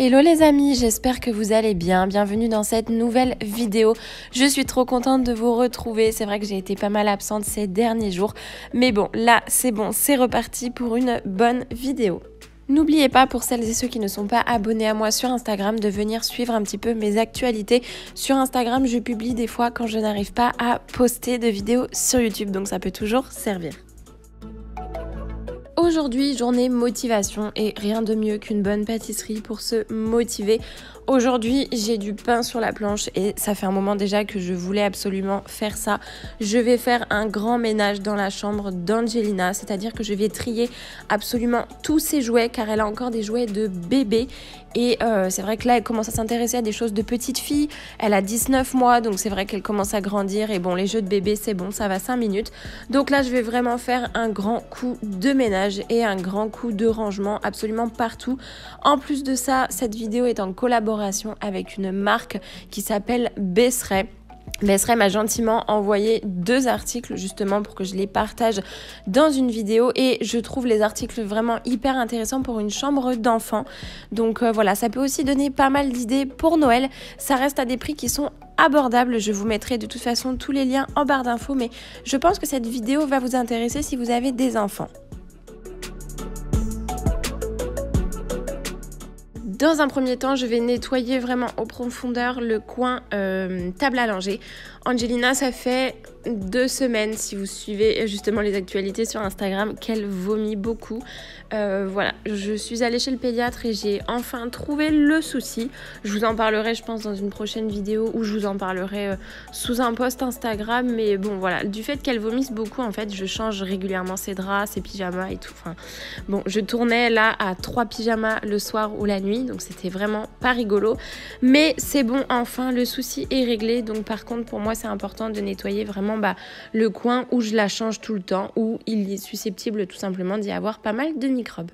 Hello les amis, j'espère que vous allez bien. Bienvenue dans cette nouvelle vidéo. Je suis trop contente de vous retrouver. C'est vrai que j'ai été pas mal absente ces derniers jours. Mais bon, là c'est bon, c'est reparti pour une bonne vidéo. N'oubliez pas, pour celles et ceux qui ne sont pas abonnés à moi sur Instagram, de venir suivre un petit peu mes actualités. Sur Instagram, je publie des fois quand je n'arrive pas à poster de vidéos sur YouTube, donc ça peut toujours servir. Aujourd'hui, journée motivation et rien de mieux qu'une bonne pâtisserie pour se motiver. Aujourd'hui, j'ai du pain sur la planche et ça fait un moment déjà que je voulais absolument faire ça. Je vais faire un grand ménage dans la chambre d'Angelina, c'est-à-dire que je vais trier absolument tous ses jouets car elle a encore des jouets de bébé. Et c'est vrai que là, elle commence à s'intéresser à des choses de petite fille. Elle a 19 mois, donc c'est vrai qu'elle commence à grandir. Et bon, les jeux de bébé, c'est bon, ça va 5 minutes. Donc là, je vais vraiment faire un grand coup de ménage et un grand coup de rangement absolument partout. En plus de ça, cette vidéo est en collaboration avec une marque qui s'appelle Besseray. Besseray m'a gentiment envoyé 2 articles justement pour que je les partage dans une vidéo et je trouve les articles vraiment hyper intéressants pour une chambre d'enfant. Donc voilà, ça peut aussi donner pas mal d'idées pour Noël. Ça reste à des prix qui sont abordables. Je vous mettrai de toute façon tous les liens en barre d'infos, mais je pense que cette vidéo va vous intéresser si vous avez des enfants. Dans un premier temps, je vais nettoyer vraiment en profondeur le coin table à langer. Angelina, ça fait 2 semaines, si vous suivez justement les actualités sur Instagram, qu'elle vomit beaucoup. Voilà, je suis allée chez le pédiatre et j'ai enfin trouvé le souci. Je vous en parlerai, je pense, dans une prochaine vidéo ou je vous en parlerai sous un post Instagram. Mais bon, voilà, du fait qu'elle vomisse beaucoup, en fait, je change régulièrement ses draps, ses pyjamas et tout. Enfin, bon, je tournais là à 3 pyjamas le soir ou la nuit, donc c'était vraiment pas rigolo. Mais c'est bon, enfin, le souci est réglé. Donc par contre, pour moi, c'est important de nettoyer vraiment le coin où je la change tout le temps, où il est susceptible tout simplement d'y avoir pas mal de microbes.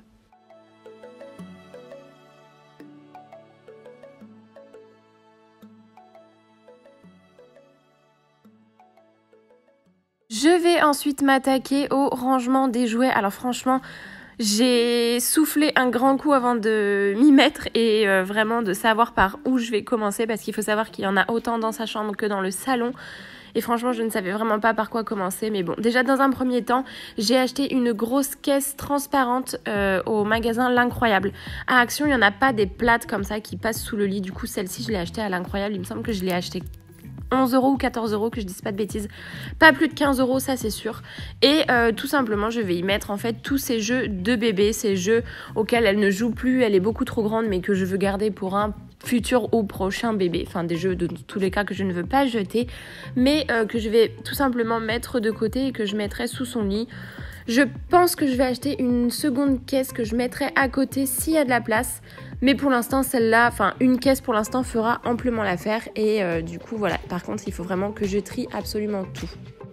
Je vais ensuite m'attaquer au rangement des jouets. Alors franchement, j'ai soufflé un grand coup avant de m'y mettre et vraiment de savoir par où je vais commencer parce qu'il faut savoir qu'il y en a autant dans sa chambre que dans le salon. Et franchement, je ne savais vraiment pas par quoi commencer. Mais bon, déjà dans un premier temps, j'ai acheté une grosse caisse transparente au magasin L'Incroyable. À Action, il n'y en a pas des plates comme ça qui passent sous le lit. Du coup, celle-ci, je l'ai achetée à L'Incroyable. Il me semble que je l'ai achetée 11 € ou 14 €, que je dise pas de bêtises. Pas plus de 15 €, ça c'est sûr. Et tout simplement, je vais y mettre en fait tous ces jeux de bébé, ces jeux auxquels elle ne joue plus, elle est beaucoup trop grande, mais que je veux garder pour un futur ou prochain bébé. Enfin, des jeux de tous les cas que je ne veux pas jeter, mais que je vais tout simplement mettre de côté et que je mettrai sous son lit. Je pense que je vais acheter une seconde caisse que je mettrai à côté s'il y a de la place. Mais pour l'instant, celle-là, enfin une caisse pour l'instant fera amplement l'affaire. Et du coup, voilà. Par contre, il faut vraiment que je trie absolument tout.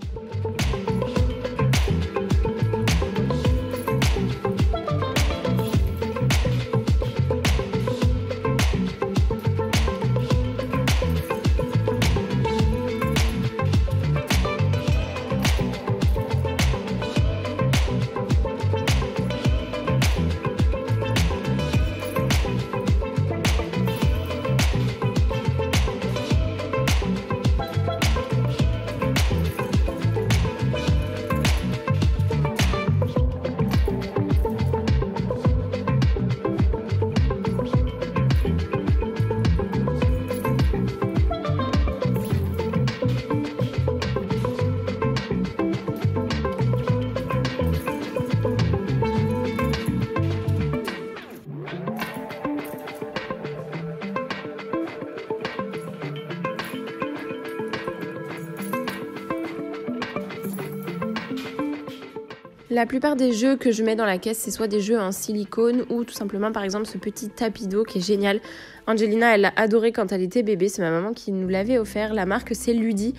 La plupart des jeux que je mets dans la caisse, c'est soit des jeux en silicone ou tout simplement par exemple ce petit tapis d'eau qui est génial. Angelina, elle l'a adoré quand elle était bébé, c'est ma maman qui nous l'avait offert. La marque c'est Ludi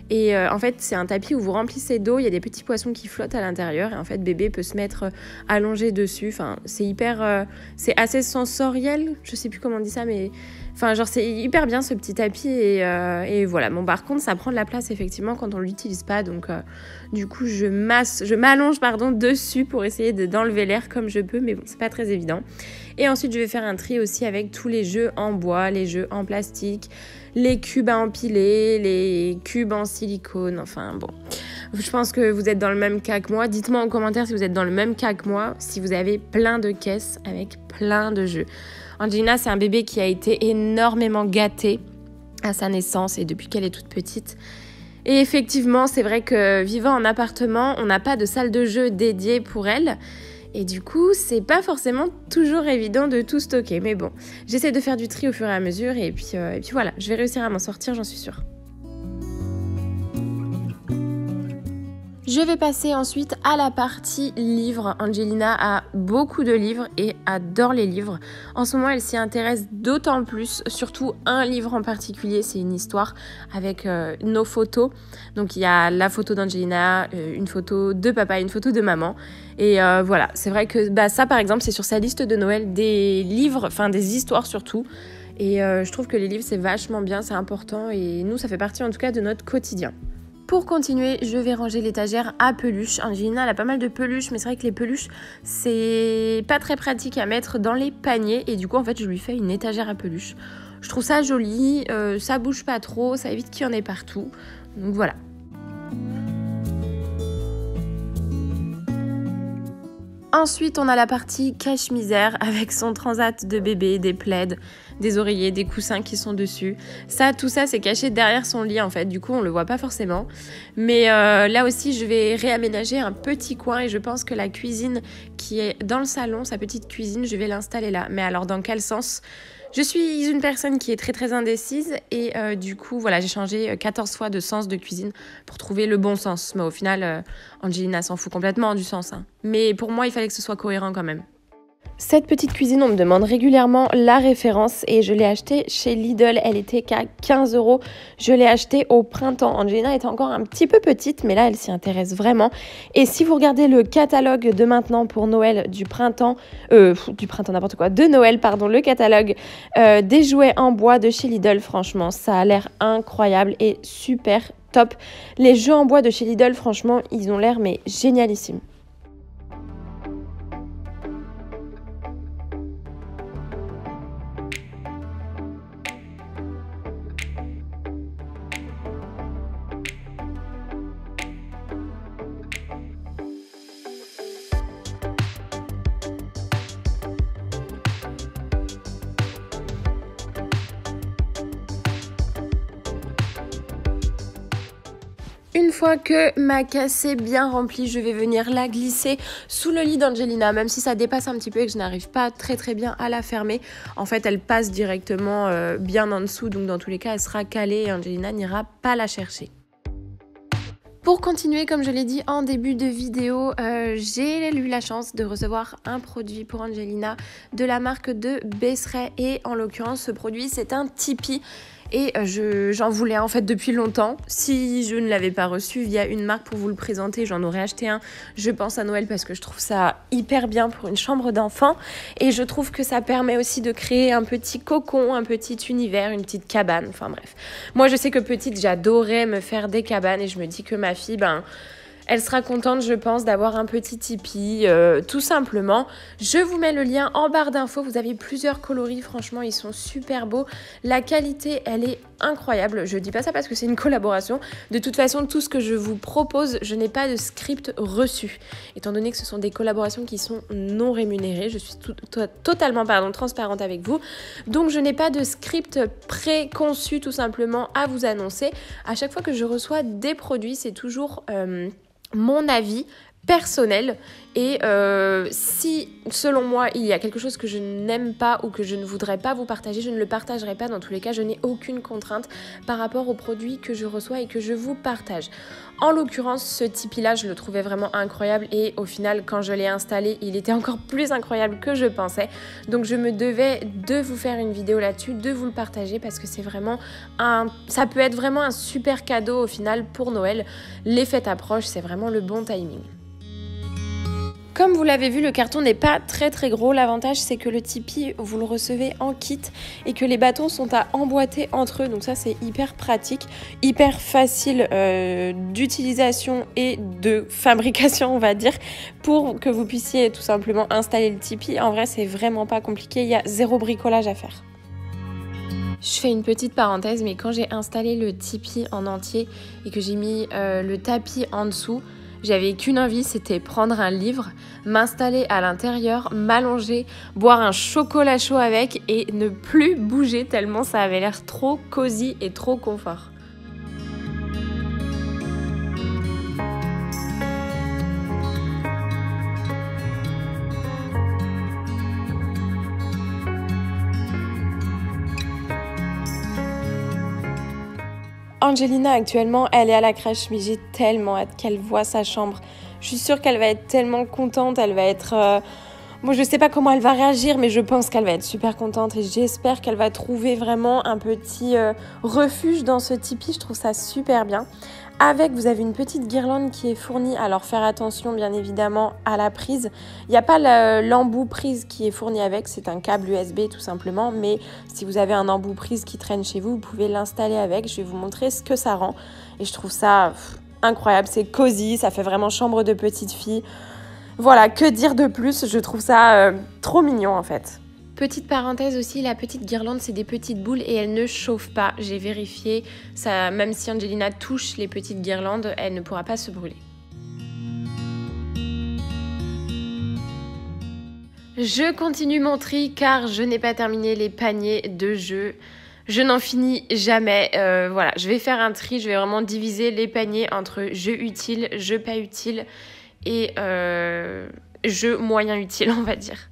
Et en fait, c'est un tapis où vous remplissez d'eau, il y a des petits poissons qui flottent à l'intérieur. Et en fait, bébé peut se mettre allongé dessus. Enfin, c'est c'est assez sensoriel. Je sais plus comment on dit ça, mais... Enfin, genre, c'est hyper bien ce petit tapis et voilà. Bon, par contre, ça prend de la place, effectivement, quand on ne l'utilise pas. Donc, du coup, je m'allonge dessus pour essayer d'enlever l'air comme je peux. Mais bon, c'est pas très évident. Et ensuite, je vais faire un tri aussi avec tous les jeux en bois, les jeux en plastique, les cubes à empiler, les cubes en silicone. Enfin, bon. Je pense que vous êtes dans le même cas que moi. Dites-moi en commentaire si vous êtes dans le même cas que moi, si vous avez plein de caisses avec plein de jeux. Angelina, c'est un bébé qui a été énormément gâté à sa naissance et depuis qu'elle est toute petite. Et effectivement, c'est vrai que vivant en appartement, on n'a pas de salle de jeu dédiée pour elle. Et du coup, c'est pas forcément toujours évident de tout stocker. Mais bon, j'essaie de faire du tri au fur et à mesure. Et puis voilà, je vais réussir à m'en sortir, j'en suis sûre. Je vais passer ensuite à la partie livres. Angelina a beaucoup de livres et adore les livres. En ce moment, elle s'y intéresse d'autant plus, surtout un livre en particulier, c'est une histoire avec nos photos. Donc il y a la photo d'Angelina, une photo de papa, une photo de maman. Et voilà, c'est vrai que ça par exemple, c'est sur sa liste de Noël des livres, enfin des histoires surtout. Et je trouve que les livres, c'est vachement bien, c'est important. Et nous, ça fait partie en tout cas de notre quotidien. Pour continuer, je vais ranger l'étagère à peluches. Angelina, elle a pas mal de peluches, mais c'est vrai que les peluches, c'est pas très pratique à mettre dans les paniers. Et du coup, en fait, je lui fais une étagère à peluches. Je trouve ça joli, ça bouge pas trop, ça évite qu'il y en ait partout. Donc voilà. Ensuite, on a la partie cache-misère avec son transat de bébé, des plaids, des oreillers, des coussins qui sont dessus. Tout ça, c'est caché derrière son lit en fait. Du coup, on le voit pas forcément. Mais là aussi, je vais réaménager un petit coin et je pense que la cuisine qui est dans le salon, sa petite cuisine, je vais l'installer là. Mais alors, dans quel sens ? Je suis une personne qui est très très indécise et du coup voilà, j'ai changé 14 fois de sens de cuisine pour trouver le bon sens. Mais au final, Angelina s'en fout complètement du sens. Hein. Mais pour moi, il fallait que ce soit cohérent quand même. Cette petite cuisine, on me demande régulièrement la référence et je l'ai achetée chez Lidl. Elle était qu'à 15 €. Je l'ai achetée au printemps. Angelina était encore un petit peu petite, mais là, elle s'y intéresse vraiment. Et si vous regardez le catalogue de maintenant pour Noël de Noël, le catalogue des jouets en bois de chez Lidl, franchement, ça a l'air incroyable et super top. Les jeux en bois de chez Lidl, franchement, ils ont l'air mais génialissimes. Une fois que ma caisse est bien remplie, je vais venir la glisser sous le lit d'Angelina, même si ça dépasse un petit peu et que je n'arrive pas très bien à la fermer. En fait, elle passe directement bien en dessous, donc dans tous les cas, elle sera calée et Angelina n'ira pas la chercher. Pour continuer, comme je l'ai dit en début de vidéo, j'ai eu la chance de recevoir un produit pour Angelina de la marque de Besseret et en l'occurrence, ce produit, c'est un Tipeee. Et j'en voulais en fait depuis longtemps. Si je ne l'avais pas reçu via une marque pour vous le présenter, j'en aurais acheté un. Je pense à Noël parce que je trouve ça hyper bien pour une chambre d'enfant. Et je trouve que ça permet aussi de créer un petit cocon, un petit univers, une petite cabane. Enfin bref. Moi je sais que petite, j'adorais me faire des cabanes et je me dis que ma fille, elle sera contente, je pense, d'avoir un petit Tipeee, tout simplement. Je vous mets le lien en barre d'infos. Vous avez plusieurs coloris, franchement, ils sont super beaux. La qualité, elle est incroyable. Je dis pas ça parce que c'est une collaboration. De toute façon, tout ce que je vous propose, je n'ai pas de script reçu. Étant donné que ce sont des collaborations qui sont non rémunérées, je suis totalement transparente avec vous. Donc, je n'ai pas de script préconçu, tout simplement, à vous annoncer. À chaque fois que je reçois des produits, c'est toujours... mon avis personnel et si selon moi il y a quelque chose que je n'aime pas ou que je ne voudrais pas vous partager, je ne le partagerai pas. Dans tous les cas, je n'ai aucune contrainte par rapport aux produits que je reçois et que je vous partage. En l'occurrence, ce Tipeee là, je le trouvais vraiment incroyable et au final, quand je l'ai installé, il était encore plus incroyable que je pensais. Donc je me devais de vous faire une vidéo là-dessus, de vous le partager parce que c'est vraiment ça peut être vraiment un super cadeau au final pour Noël. Les fêtes approchent, c'est vraiment le bon timing. Comme vous l'avez vu, le carton n'est pas très gros. L'avantage, c'est que le Tipeee, vous le recevez en kit et que les bâtons sont à emboîter entre eux. Donc ça, c'est hyper pratique, hyper facile d'utilisation et de fabrication, on va dire, pour que vous puissiez tout simplement installer le Tipeee. En vrai, c'est vraiment pas compliqué. Il y a zéro bricolage à faire. Je fais une petite parenthèse, mais quand j'ai installé le Tipeee en entier et que j'ai mis le tapis en dessous, j'avais qu'une envie, c'était prendre un livre, m'installer à l'intérieur, m'allonger, boire un chocolat chaud avec et ne plus bouger tellement ça avait l'air trop cosy et trop confort. Angelina actuellement, elle est à la crèche, mais j'ai tellement hâte qu'elle voie sa chambre. Je suis sûre qu'elle va être tellement contente, elle va être... Moi, je sais pas comment elle va réagir, mais je pense qu'elle va être super contente et j'espère qu'elle va trouver vraiment un petit refuge dans ce Tipeee. Je trouve ça super bien. Avec, vous avez une petite guirlande qui est fournie. Alors, faire attention, bien évidemment, à la prise. Il n'y a pas l'embout prise qui est fourni avec. C'est un câble USB, tout simplement. Mais si vous avez un embout prise qui traîne chez vous, vous pouvez l'installer avec. Je vais vous montrer ce que ça rend. Et je trouve ça incroyable. C'est cosy. Ça fait vraiment chambre de petite fille. Voilà, que dire de plus? Je trouve ça trop mignon, en fait. Petite parenthèse aussi, la petite guirlande, c'est des petites boules et elles ne chauffent pas. J'ai vérifié, ça, même si Angelina touche les petites guirlandes, elle ne pourra pas se brûler. Je continue mon tri car je n'ai pas terminé les paniers de jeux. Je n'en finis jamais. Voilà, je vais faire un tri, je vais vraiment diviser les paniers entre jeux utiles, jeux pas utiles et jeux moyens utiles, on va dire.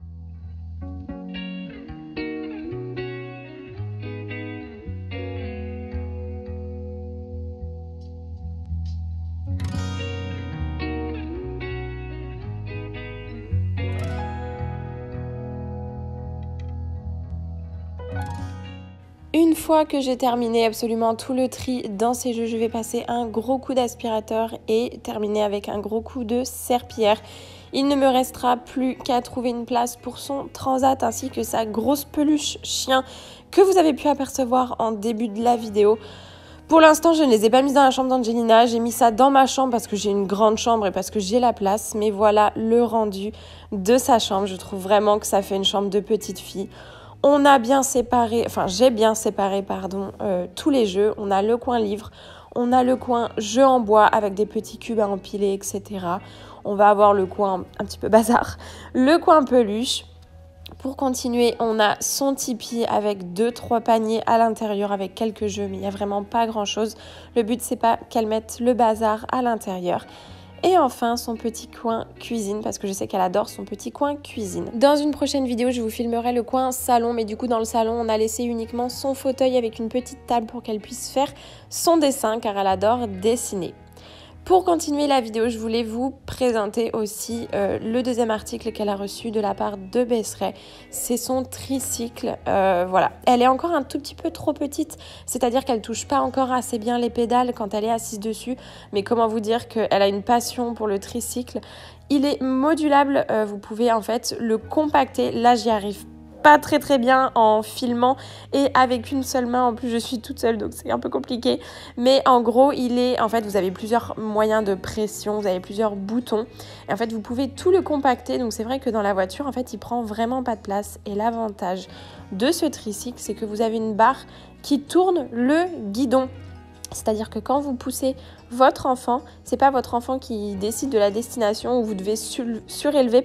Une fois que j'ai terminé absolument tout le tri dans ces jeux, je vais passer un gros coup d'aspirateur et terminer avec un gros coup de serpillière. Il ne me restera plus qu'à trouver une place pour son transat ainsi que sa grosse peluche chien que vous avez pu apercevoir en début de la vidéo. Pour l'instant, je ne les ai pas mises dans la chambre d'Angelina. J'ai mis ça dans ma chambre parce que j'ai une grande chambre et parce que j'ai la place. Mais voilà le rendu de sa chambre. Je trouve vraiment que ça fait une chambre de petite fille. On a bien séparé, enfin j'ai bien séparé, tous les jeux. On a le coin livre, on a le coin jeux en bois avec des petits cubes à empiler, etc. On va avoir le coin un petit peu bazar, le coin peluche. Pour continuer, on a son Tipeee avec 2-3 paniers à l'intérieur avec quelques jeux, mais il n'y a vraiment pas grand-chose. Le but, c'est pas qu'elle mette le bazar à l'intérieur. Et enfin, son petit coin cuisine, parce que je sais qu'elle adore son petit coin cuisine. Dans une prochaine vidéo, je vous filmerai le coin salon, mais du coup, dans le salon, on a laissé uniquement son fauteuil avec une petite table pour qu'elle puisse faire son dessin, car elle adore dessiner. Pour continuer la vidéo, je voulais vous présenter aussi le deuxième article qu'elle a reçu de la part de Besseray. C'est son tricycle. Voilà. Elle est encore un tout petit peu trop petite, c'est-à-dire qu'elle ne touche pas encore assez bien les pédales quand elle est assise dessus. Mais comment vous dire qu'elle a une passion pour le tricycle. Il est modulable, vous pouvez en fait le compacter. Là, j'y arrive pas très bien en filmant et avec une seule main. En plus, je suis toute seule, donc c'est un peu compliqué. Mais en gros, en fait, vous avez plusieurs moyens de pression, vous avez plusieurs boutons. Et en fait, vous pouvez tout le compacter. Donc, c'est vrai que dans la voiture, en fait, il prend vraiment pas de place. Et l'avantage de ce tricycle, c'est que vous avez une barre qui tourne le guidon. C'est-à-dire que quand vous poussez votre enfant, c'est pas votre enfant qui décide de la destination où vous devez surélever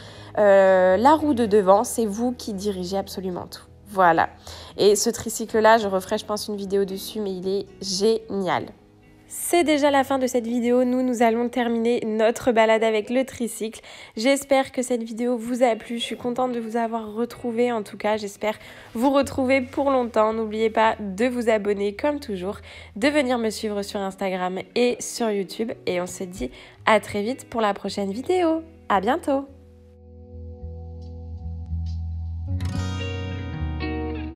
la roue de devant, c'est vous qui dirigez absolument tout. Voilà. Et ce tricycle-là, je referai, je pense, une vidéo dessus, mais il est génial. C'est déjà la fin de cette vidéo, nous allons terminer notre balade avec le tricycle. J'espère que cette vidéo vous a plu, je suis contente de vous avoir retrouvé en tout cas, j'espère vous retrouver pour longtemps. N'oubliez pas de vous abonner comme toujours, de venir me suivre sur Instagram et sur YouTube et on se dit à très vite pour la prochaine vidéo. À bientôt!